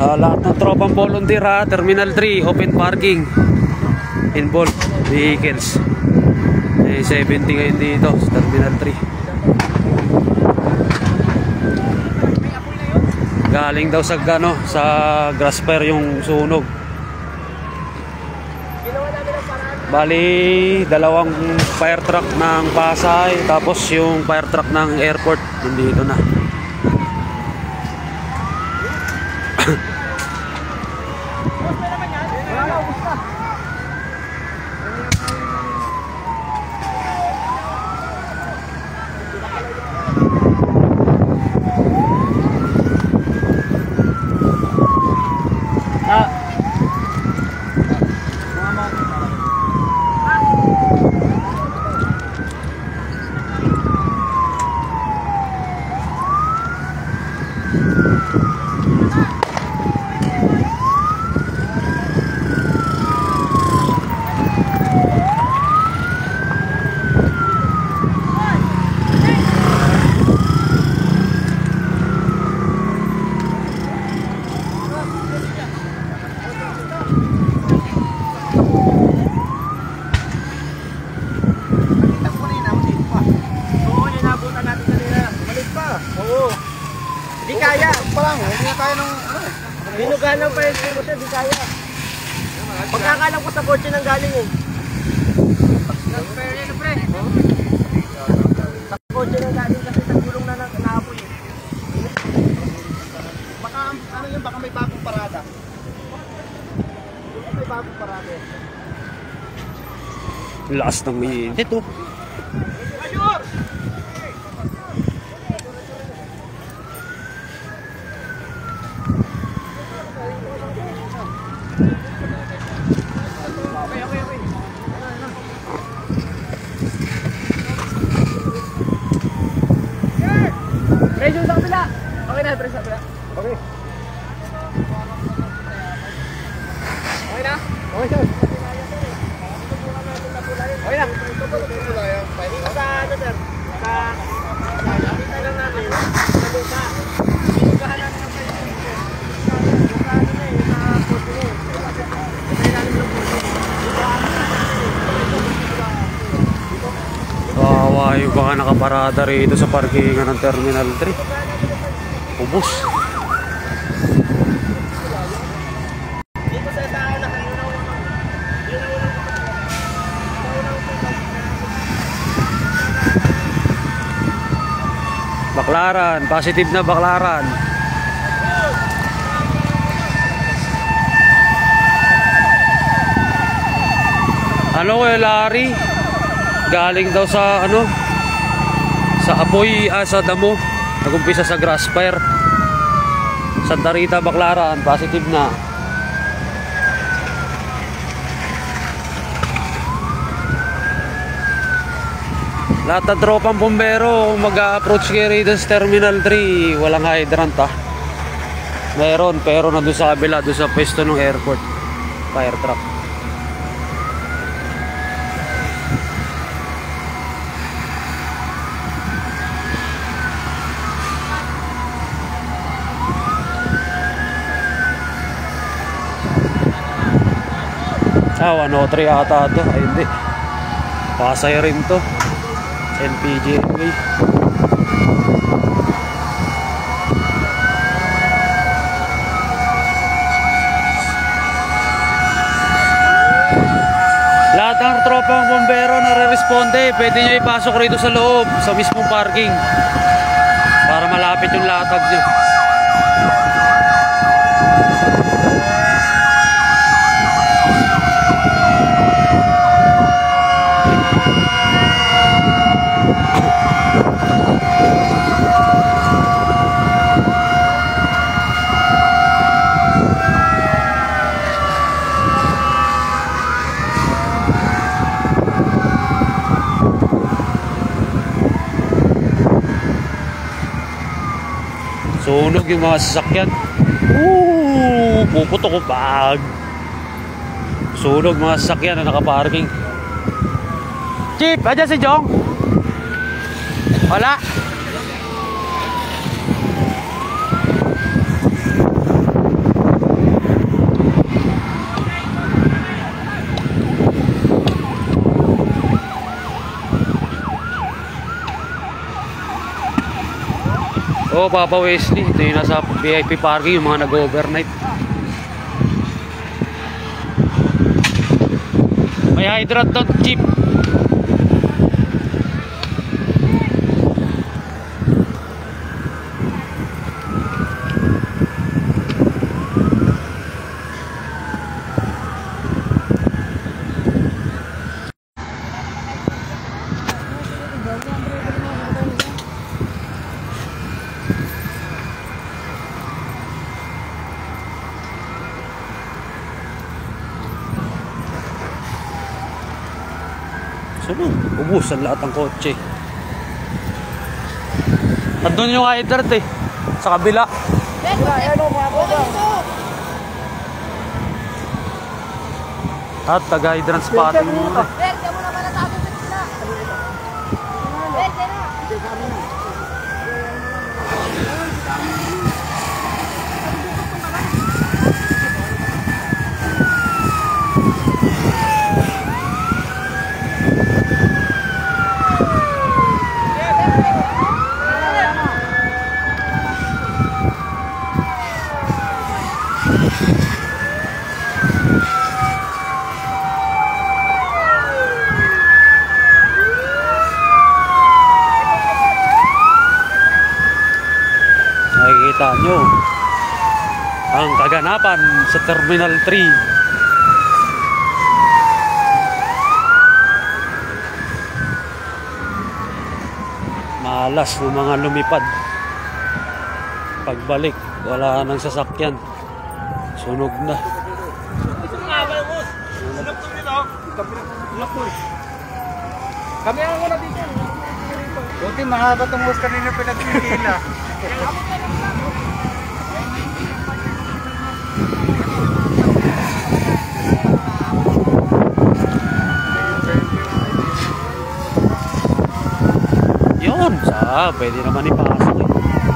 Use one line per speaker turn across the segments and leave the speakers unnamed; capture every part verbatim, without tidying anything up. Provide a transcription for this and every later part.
Uh, lahat ng tropang volunteer ha, Terminal three, open parking. Involved vehicles. Eh, seventy ngayon dito sa Terminal three. Galing daw sa gano, sa grass fire yung sunog. Bali, dalawang fire truck ng Pasay, tapos yung fire truck ng airport nandito na.
Binugalan pa yung sino siya, di kaya. Pagkakalang ko sa kotse nang galing eh. Sa kotse nang galing kasi sa gulong na naapoy eh. Baka, ano yun, baka may bagong parada. Baka may bagong parada eh.
Last ng may ito.
Presyo sa kabila. Okay na, presyo sa kabila. Okay. Okay na? Okay, sir. Okay na. Sa ano, sir? Sa... Nakita lang namin. Sa lupa. Binugahan namin ng presyo. Sa ano na eh, sa kotse na eh. Sa ilalim ng kotse.
Kawawa yung baka nakaparada rito sa parkingan ng Terminal three. Ubus. Baklaran, positive na Baklaran. Ano kaya Larry? Galing daw sa ano, sa apoy, ah, sa damo. Nagumpisa sa grass fire. Santa Rita, Baklaran, positive na. Lahat ng tropang bombero mag-a-approach kayo rito sa Terminal three. Walang hydrant ha. Meron pero nandun sa kabila, doon sa pwesto ng airport. Fire truck. Ah, one oh three ata ito. Ay hindi, Pasay rin to. N P J way. Lahat ng tropang bombero na re-responde, pwede nyo ipasok rito sa loob, sa mismong parking, para malapit yung latag nyo. Sunog yung mga sasakyan. Ooh, puputo ko bag. Sunog mga sasakyan na nakaparking. Chief, aja si Jong? Wala. Oo, Papa Wesley. Ito yung nasa V I P parking, yung mga nag-overnight. May hydrant doon, cheap. Sunod, ubus ang lahat ng kotse. Andun yung hydrant eh, sa kabila. At taga-hydrant spotting muna. Nakikita nyo ang kaganapan sa Terminal three. Malas ng mga lumipad. Pagbalik, wala nang sasakyan. Sunog na.
Kami ang wala dito. Buti mahaba itong bus kanina pinagpipila.
Yun, sa pwede naman ipasok eh.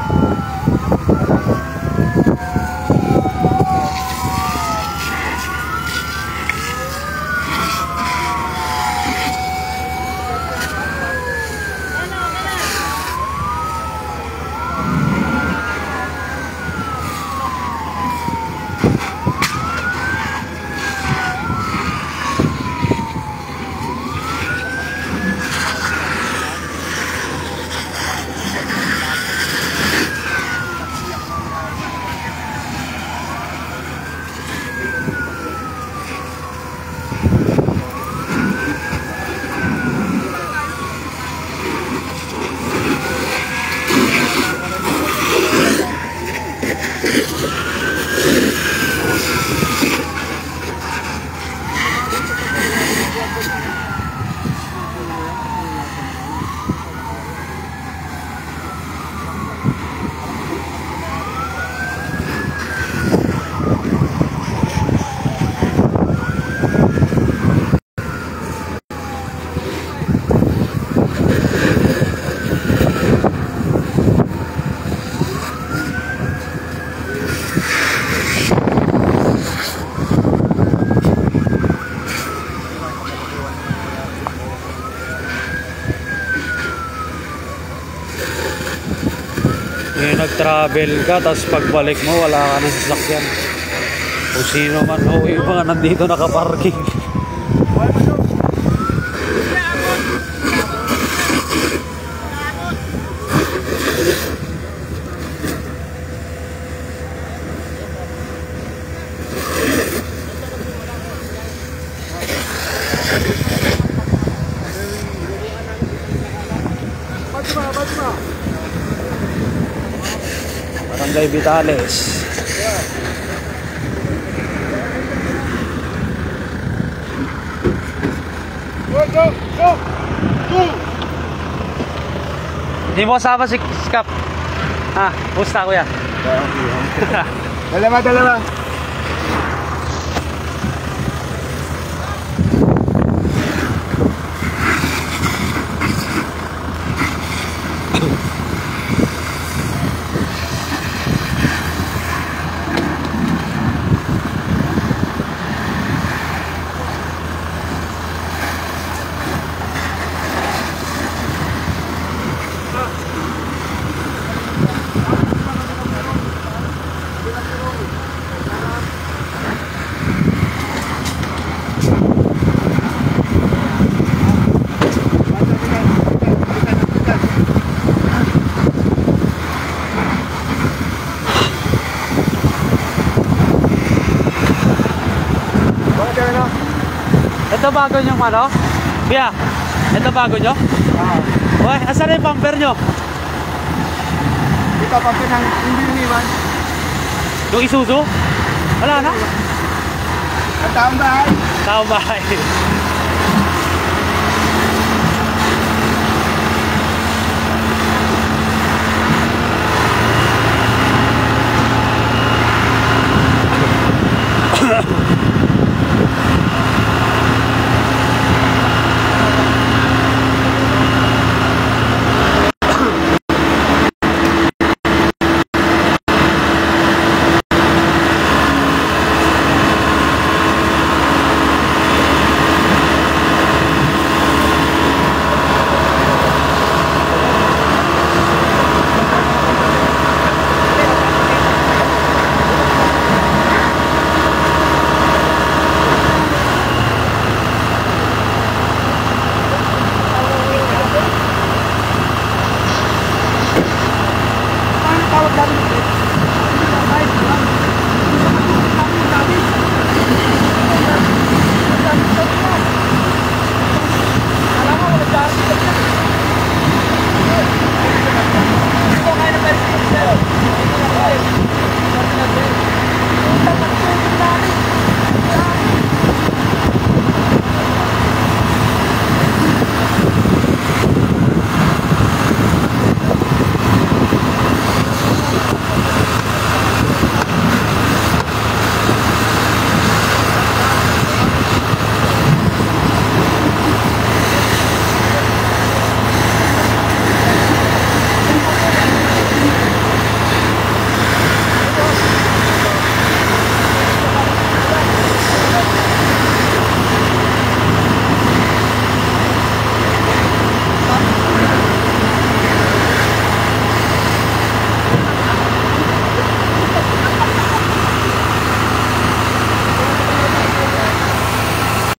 Ngayon nag-travel ka, tapos pagbalik mo wala ka ng sasakyan. Kung sino man, o oh, yung mga nandito nakaparking. Barangay Vitales.
Go, go, go! Go!
Hindi mo kasama si Skap. Ha, pusta kuya.
Dalawa, dalawa.
bago nyo ano? Kuya, ito bago nyo?
Oo.
Uy, asan na yung bumper nyo?
Ito, pagka nang hindi iniwan.
Yung Isuzu? Wala na?
Ang taong bahay.
Tao bahay.